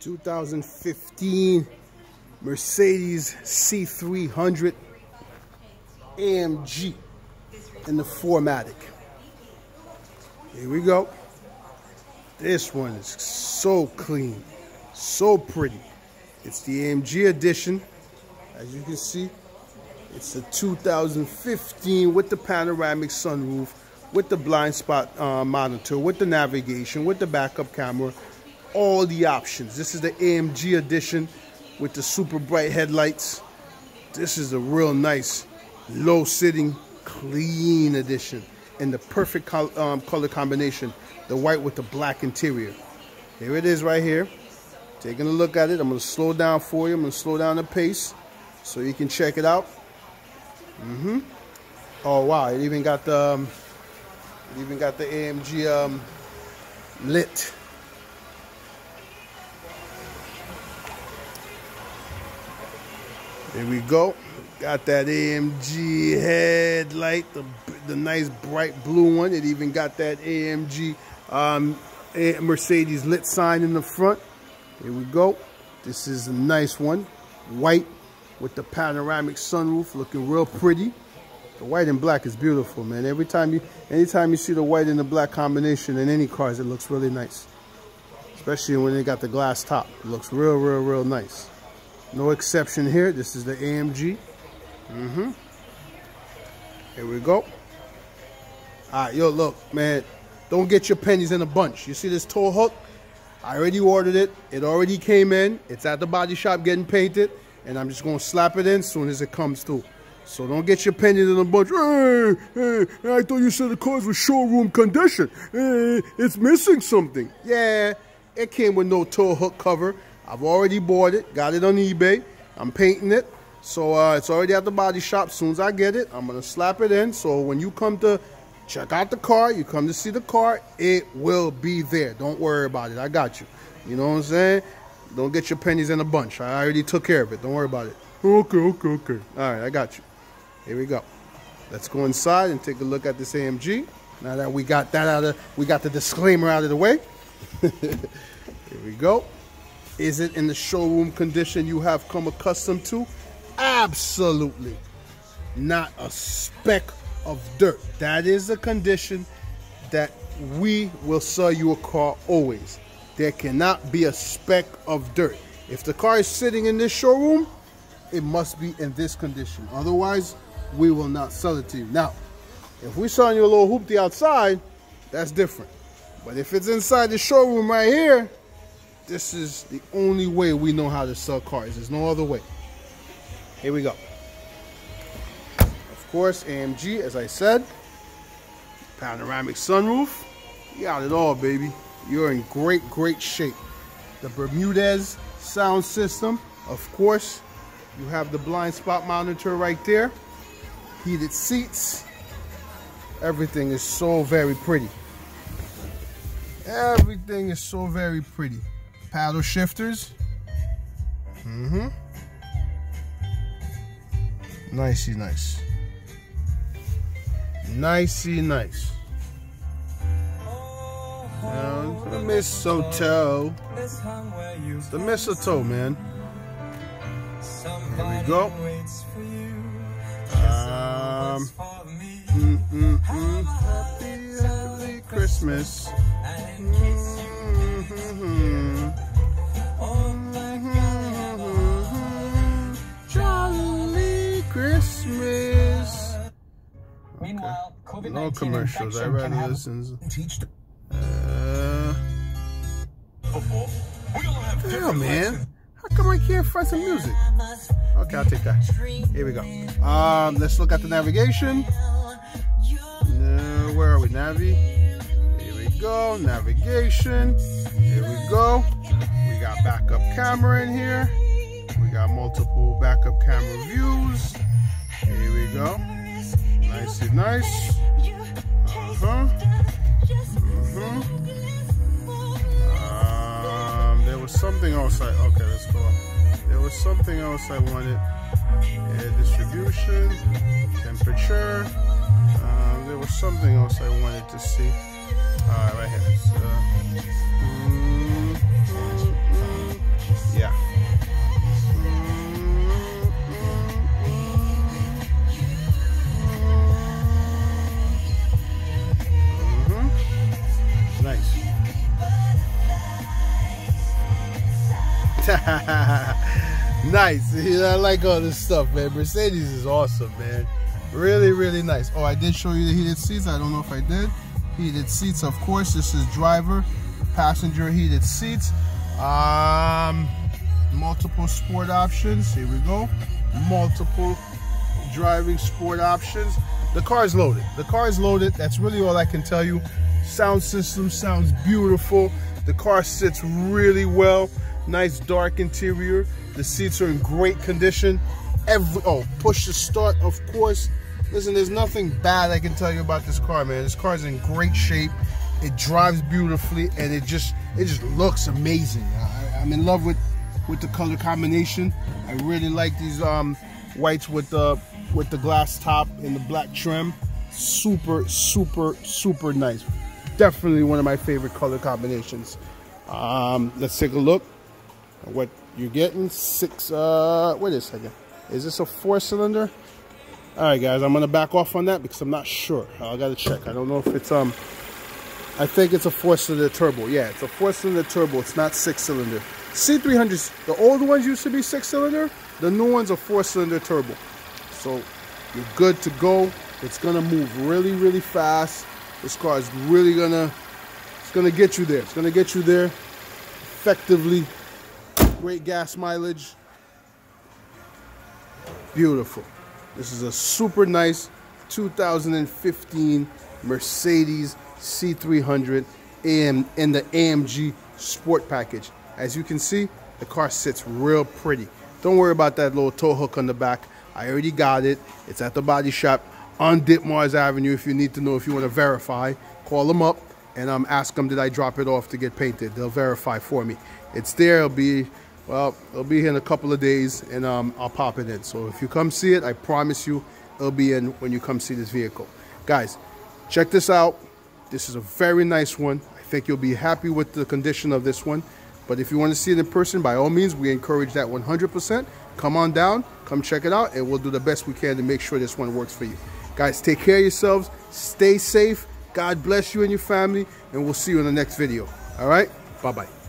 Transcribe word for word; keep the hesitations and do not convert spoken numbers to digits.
two thousand fifteen Mercedes C three hundred A M G in the four matic. Here we go. This one is so clean, so pretty. It's the A M G edition. As you can see, it's a two thousand fifteen with the panoramic sunroof, with the blind spot uh, monitor, with the navigation, with the backup camera, all the options. This is the A M G edition with the super bright headlights. This is a real nice, low sitting, clean edition in the perfect col um, color combination, the white with the black interior. Here it is right here. Taking a look at it. I'm going to slow down for you. I'm going to slow down the pace so you can check it out. Mm-hmm. Oh wow! It even got the um, it even got the A M G um, lit. There we go. Got that A M G headlight, the the nice bright blue one. It even got that A M G um, a Mercedes lit sign in the front. Here we go. This is a nice one, white with the panoramic sunroof, looking real pretty. The white and black is beautiful, man. Every time you, anytime you see the white and the black combination in any cars, it looks really nice. Especially when they got the glass top. It looks real, real, real nice. No exception here. This is the A M G. Mm-hmm. Here we go. All right, yo, look, man. Don't get your pennies in a bunch. You see this tow hook? I already ordered it. It already came in. It's at the body shop getting painted. And I'm just going to slap it in as soon as it comes through. So don't get your pennies in a bunch. Hey, hey, I thought you said the cars were showroom condition. Hey, it's missing something. Yeah, it came with no tow hook cover. I've already bought it. Got it on eBay. I'm painting it. So uh, it's already at the body shop. As soon as I get it, I'm going to slap it in. So when you come to check out the car, you come to see the car, it will be there. Don't worry about it. I got you. You know what I'm saying? Don't get your pennies in a bunch. I already took care of it. Don't worry about it. Okay, okay, okay. All right, I got you. Here we go. Let's go inside and take a look at this A M G. Now that we got that out of, we got the disclaimer out of the way. Here we go. Is it in the showroom condition you have come accustomed to? Absolutely. Not a speck of dirt. That is a condition that we will sell you a car always. There cannot be a speck of dirt. If the car is sitting in this showroom, it must be in this condition. Otherwise, we will not sell it to you. Now, if we're selling you a little hoopty outside, that's different. But if it's inside the showroom right here, this is the only way we know how to sell cars. There's no other way. Here we go. Of course, A M G, as I said, panoramic sunroof. You got it all, baby. You're in great, great shape. The Bermudez sound system, of course. You have the blind spot monitor right there. Heated seats. Everything is so very pretty. Everything is so very pretty. Paddle shifters. Mm-hmm. Nicey nice. Nicey nice. Now, the mistletoe. The mistletoe, man. Here we go. Um, mm, mm, mm. Happy, happy Christmas. Mm-hmm. Mm-hmm. Jolly Christmas. Okay. No commercials. I rather listen. Uh, hell, man. How come I can't find some music? Okay, I'll take that. Here we go. Um, let's look at the navigation. Uh, where are we? Navi. Here we go. Navigation. Here we go. We got backup camera in here. We got multiple backup camera views. Here we go. Nicey nice. Uh-huh. Mm-hmm. Um, there was something else I, okay, let's go. There was something else I wanted. Air distribution, temperature. Um, there was something else I wanted to see. All right, right here. So, mm, mm, mm. Nice. I like all this stuff, man. Mercedes is awesome, man. Really, really nice. Oh, I did show you the heated seats. I don't know if I did. Heated seats, of course. This is driver, passenger heated seats. Um, multiple sport options. Here we go. Multiple driving sport options. The car is loaded. The car is loaded. That's really all I can tell you. Sound system sounds beautiful. The car sits really well. Nice dark interior. The seats are in great condition. Every oh, push to start, of course. Listen, there's nothing bad I can tell you about this car, man. This car is in great shape. It drives beautifully, and it just it just looks amazing. I, I'm in love with with the color combination. I really like these um, whites with the with the glass top and the black trim. Super, super, super nice. Definitely one of my favorite color combinations. Um, let's take a look at what you're getting. Six. Uh, wait a second. Is this a four-cylinder? All right, guys. I'm gonna back off on that because I'm not sure. I gotta check. I don't know if it's um. I think it's a four-cylinder turbo. Yeah, it's a four-cylinder turbo. It's not six-cylinder. C three hundreds, the old ones used to be six-cylinder. The new ones are four-cylinder turbo. So you're good to go. It's gonna move really, really fast. This car is really gonna, it's gonna get you there. It's gonna get you there effectively. Great gas mileage. Beautiful. This is a super nice two thousand fifteen Mercedes C three hundred A M in the A M G Sport Package. As you can see, the car sits real pretty. Don't worry about that little tow hook on the back. I already got it. It's at the body shop on Ditmars Avenue. If you need to know, if you want to verify, call them up and um, ask them, did I drop it off to get painted? They'll verify for me. It's there. It'll be, well, it'll be here in a couple of days, and um, I'll pop it in. So if you come see it, I promise you it'll be in when you come see this vehicle. Guys, check this out. This is a very nice one. I think you'll be happy with the condition of this one. But if you want to see it in person, by all means, we encourage that one hundred percent. Come on down, come check it out, and we'll do the best we can to make sure this one works for you. Guys, take care of yourselves. Stay safe. God bless you and your family, and we'll see you in the next video. All right? Bye-bye.